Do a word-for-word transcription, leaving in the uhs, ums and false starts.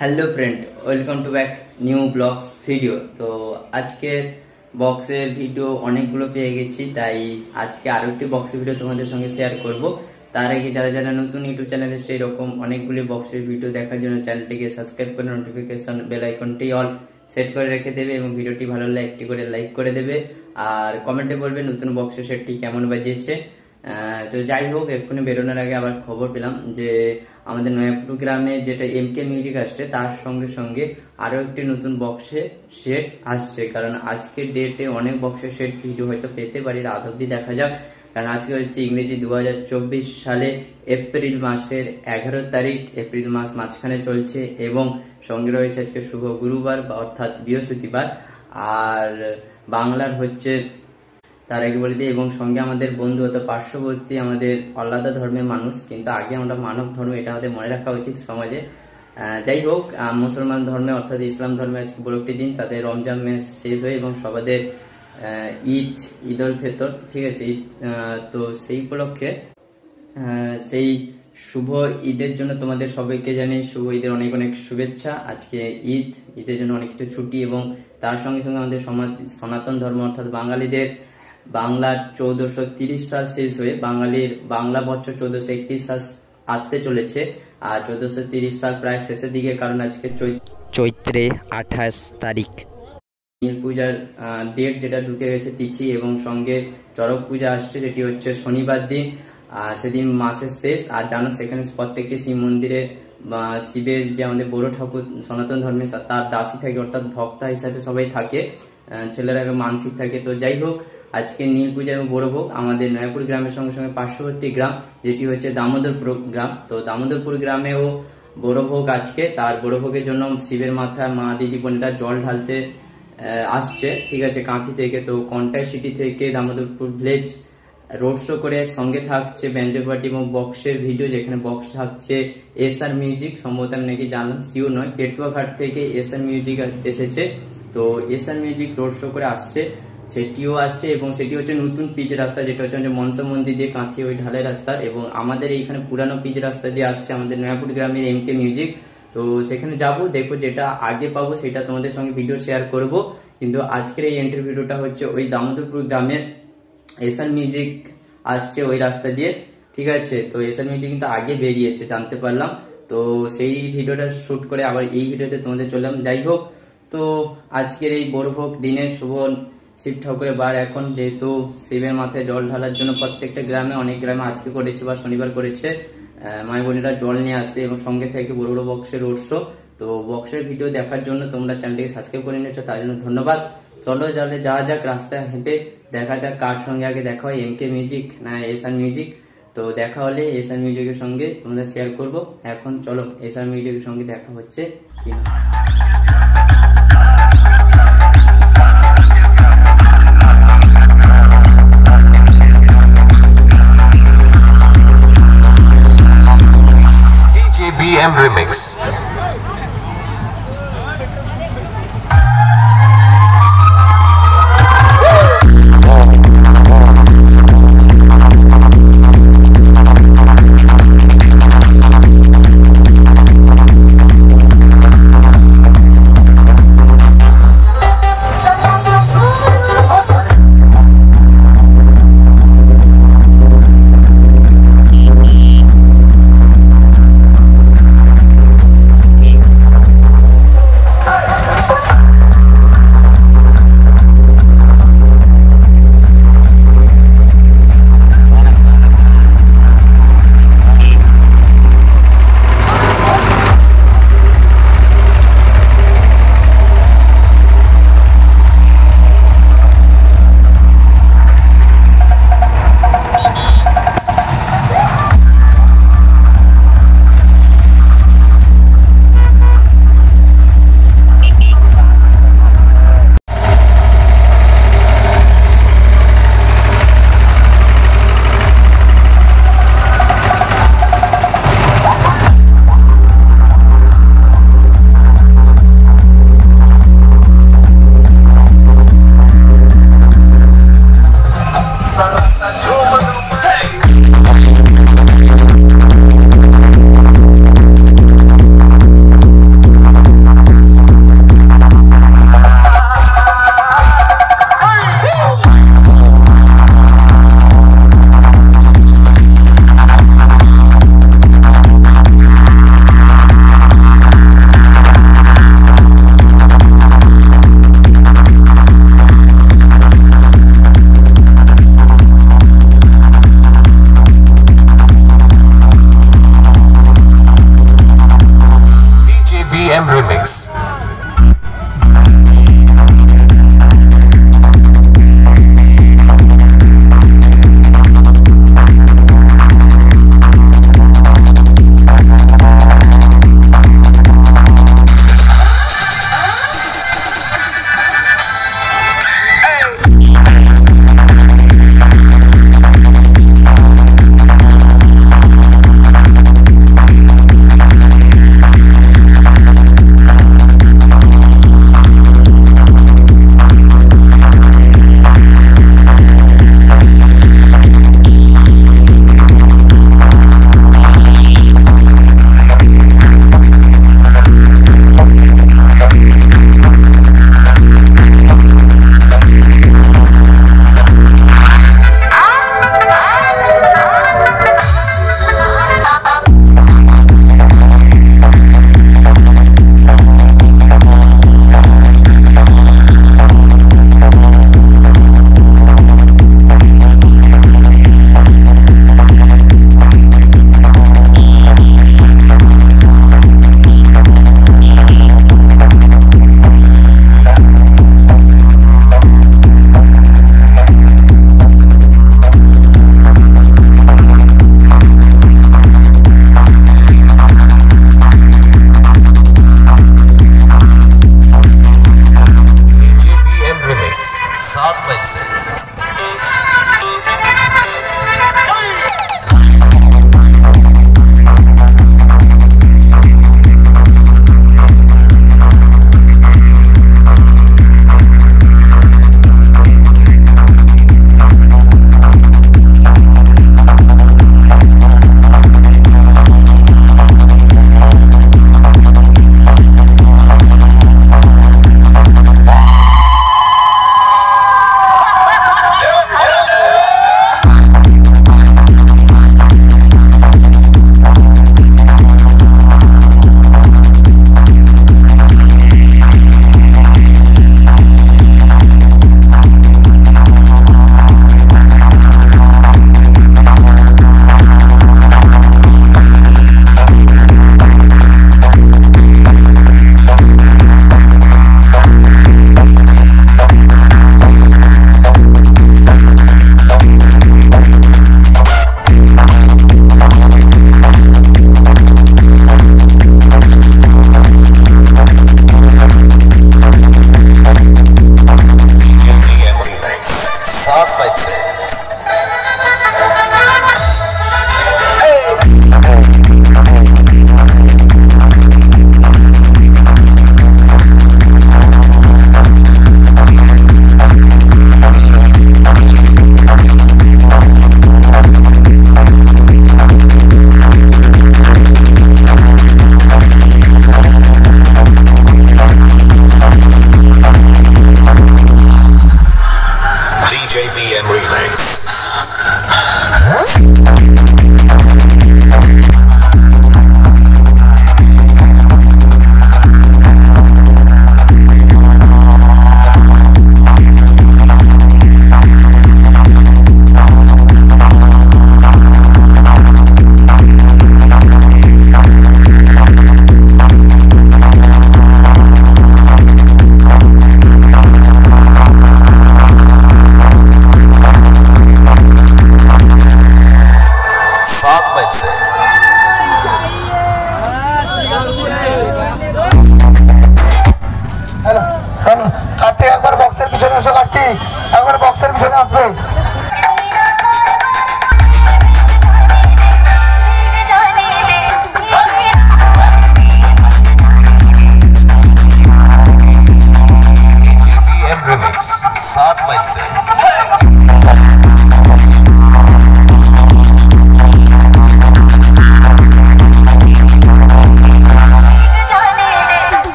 Hello friend, welcome to back new blogs video. তো আজকে বক্সের ভিডিও অনেকগুলো পেয়ে গেছি, তাই আজকে আরো একটি বক্সের ভিডিও তোমাদের সঙ্গে শেয়ার করব। তার আগে যারা যারা নতুন ইউটিউব চ্যানেলে এসছে এরকম অনেকগুলি বক্সের ভিডিও দেখার জন্য চ্যানেলটিকে সাবস্ক্রাইব করে নোটিফিকেশন বেল আইকনটি অল সেট করে রেখে দেবে এবং ভিডিওটি ভালো লাগলে একটি করে লাইক করে দেবে আর কমেন্টে বলবে নতুন বক্সের সেটটি কেমন বাজিয়েছে। তো যাই হোক, এক্ষুনি বেরোনোর আগে আবার খবর পেলাম যে আমাদের নয়াপুর গ্রামে যেটা এম কে মিউজিক আসছে তার সঙ্গে সঙ্গে আরো একটি নতুন বক্সে সেট আসছে। কারণ আজকের ডেটে অনেক বক্সের সেট ভিডিও হয়তো পেতে পারি, রাত অব্দি দেখা যাক। কারণ আজকে হচ্ছে ইংরেজি দু হাজার চব্বিশ সালে এপ্রিল মাসের এগারো তারিখ, এপ্রিল মাস মাঝখানে চলছে এবং সঙ্গে রয়েছে আজকে শুভ গুরুবার অর্থাৎ বৃহস্পতিবার। আর বাংলার হচ্ছে তার আগে বলে দিই, এবং সঙ্গে আমাদের বন্ধু হতো পার্শ্ববর্তী আমাদের আলাদা ধর্মের মানুষ, কিন্তু আগে আমরা মানব ধর্ম, এটা আমাদের মনে রাখা উচিত সমাজে। যাই হোক, মুসলমান ধর্মে অর্থাৎ ইসলাম ধর্মে আজকে বড় একটি দিন, তাদের রমজান মাস শেষ হয়ে এবং সবাদের ঈদ ঈদ উল ফিতর, ঠিক আছে। ঈদ, তো সেই উপলক্ষে সেই শুভ ঈদের জন্য তোমাদের সবাইকে জানাই শুভ ঈদের অনেক অনেক শুভেচ্ছা। আজকে ঈদ, ঈদের জন্য অনেক কিছু ছুটি এবং তার সঙ্গে সঙ্গে আমাদের সনাতন ধর্ম অর্থাৎ বাঙালিদের বাংলার চৌদ্দশো তিরিশ সাল শেষ হয়ে বাঙালির বাংলা বছর চৌদ্দশো একত্রিশ সাল আসতে চলেছে। আর চৌদ্দশো তিরিশ সাল প্রায় শেষের দিকে, কারণ আজকে চৈত্রে আঠাশ তারিখ নীল পূজার ডেট যেটা ঢুকে গেছে তিথি, এবং সঙ্গে চড়ক পূজা আসছে যেটি হচ্ছে শনিবার দিন। আর সেদিন মাসের শেষ। আর জানো সেখানে প্রত্যেকটি শিব মন্দিরে শিবের যে আমাদের বড় ঠাকুর সনাতন ধর্মে তার দাসী থাকে অর্থাৎ ভক্তা হিসাবে সবাই থাকে, ছেলেরা মানসিক থাকে। তো যাই হোক, আজকে নীল পূজা এবং বড় ভোগ আমাদের নয়াপুর গ্রামের সঙ্গে সঙ্গে পার্শ্ববর্তী গ্রাম যেটি হচ্ছে দামোদরপুর গ্রাম। তো দামোদরপুর গ্রামেও বড় ভোগ আজকে। তার বড় ভোগের জন্য শিবের মাথায় মা দিদি বোনেরা জল ঢালতে আসছে, ঠিক আছে, কাঁথি থেকে। তো কন্টাই সিটি থেকে দামোদরপুর ভিলেজ রোড শো করে সঙ্গে থাকছে ব্যান্ডো পার্টি এবং বক্সের ভিডিও, যেখানে বক্স থাকছে এস আর মিউজিক। সম্ভবত আমি নাকি জানলাম, সিওর নয়, পেটুয়া ঘাট থেকে এস আর মিউজিক এসেছে। তো S R music road show করে আসছে, সেটিও আসছে এবং সেটি হচ্ছে নতুন পিচ রাস্তা যেটা হচ্ছে মনসা মন্দির দিয়ে কাঁথি ওই ঢালাই রাস্তার, এবং আমাদের এইখানে পুরানো পিচ রাস্তা দিয়ে আসছে আমাদের নয়াপুর গ্রামের এম কে মিউজিক। তো সেখানে যাবো, দেখো যেটা আগে পাবো সেটা তোমাদের সঙ্গে ভিডিও শেয়ার করব। কিন্তু আজকের এই এন্ট্রি ভিডিওটা হচ্ছে ওই দামোদরপুর গ্রামের এস আর মিউজিক আসছে ওই রাস্তা দিয়ে, ঠিক আছে। তো এস আর মিউজিক কিন্তু আগে বেরিয়েছে জানতে পারলাম, তো সেই ভিডিওটা শুট করে আবার এই ভিডিওতে তোমাদের চললাম। যাই হোক, তো আজকের এই বড় ভোগ দিনের শুভ শিব ঠাকুরের বার, এখন যেহেতু শিবের মাথায় জল ঢালার জন্য প্রত্যেকটা গ্রামে, অনেক গ্রামে আজকে করেছে বা শনিবার করেছে, মাই বোনেরা জল নিয়ে আসবে এবং সঙ্গে থেকে বড় বড় বক্সের রোড শো। তো বক্সের ভিডিও দেখার জন্য তোমরা চ্যানেলটিকে সাবস্ক্রাইব করে নিয়েছো, তার জন্য ধন্যবাদ। চলো যাহলে যাওয়া যাক, রাস্তায় হেঁটে দেখা যাক কার সঙ্গে আগে দেখা হয়, এম কে মিউজিক না এস আর মিউজিক। তো দেখা হলে এস আর মিউজিকের সঙ্গে তোমাদের শেয়ার করব। এখন চলো এস আর মিউজিকের সঙ্গে দেখা হচ্ছে কিনা। B M Remix.